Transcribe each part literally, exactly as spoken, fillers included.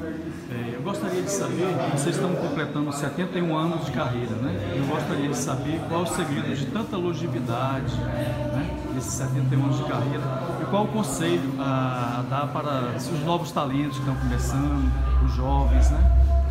É, eu gostaria de saber, vocês estão completando setenta e um anos de carreira, né? Eu gostaria de saber qual o segredo de tanta longevidade, né? Desses setenta e um anos de carreira, e qual o conselho a, a dar para os novos talentos que estão começando, os jovens, né?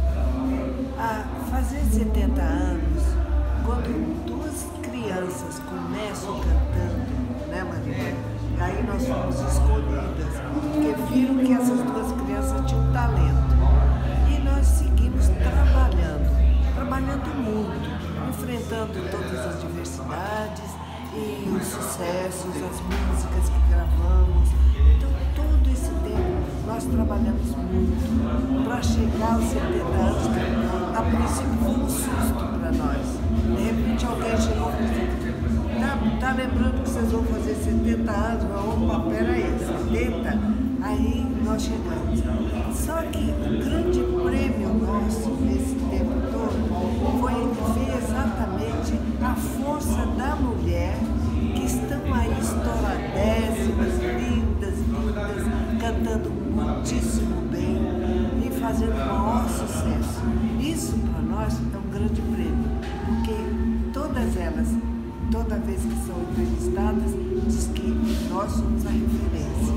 A fazer setenta anos, quando duas crianças começam cantando, né, Maria? Aí nós fomos escolhidas, porque viram que essas duas crianças tinham talento. E nós seguimos trabalhando, trabalhando muito, enfrentando todas as diversidades e os sucessos, as músicas que gravamos. Então, todo esse tempo nós trabalhamos muito para chegar aos setenta anos, que a princípio foi um susto para nós. De repente alguém chegou e disse: Tá, tá lembrando que vocês vão fazer setenta anos? Opa, peraí, setenta? Aí nós chegamos. Só que o grande prêmio nosso nesse tempo todo foi, foi exatamente a força da mulher, que estão aí estouradésimas, lindas, lindas, cantando muitíssimo bem e fazendo o maior sucesso. Isso para nós é um grande prêmio, porque todas elas, toda vez que são entrevistadas, diz que nós somos a referência.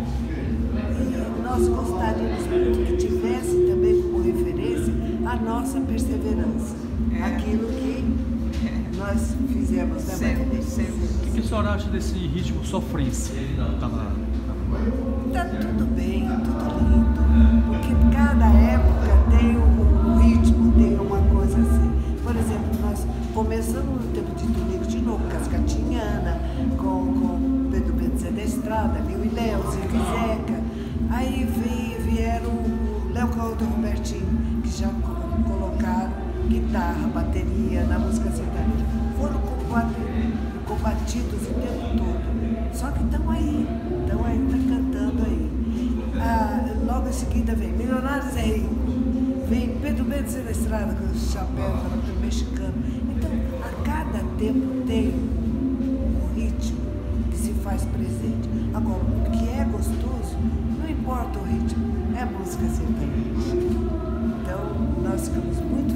E nós gostaríamos muito que tivesse também como referência a nossa perseverança, aquilo que nós fizemos na sempre, sempre. O que a senhora acha desse ritmo sofrência? Tá lá. Tá tudo bem, tudo lindo, porque cada época tem um ritmo, tem uma coisa assim. Por exemplo, nós começamos no tempo de Tonico de novo, Cascatinhana, com, com Pedro Bento Zé da Estrada, Lio e Léo, Zico e Zeca. Aí veio, vieram o Léo Couto e o Robertinho, que já colocaram guitarra, bateria na música sertaneja. Foram combatidos o tempo todo. Só que estão aí, estão ainda cantando aí. Ah, logo em seguida vem Milionários é Rico, vem Pedro Bento Zé da Estrada com os chapéus mexicano. Então, a cada tempo tem um ritmo que se faz presente. Agora, o que é gostoso, não importa o ritmo, é música sertaneja. Então, nós ficamos muito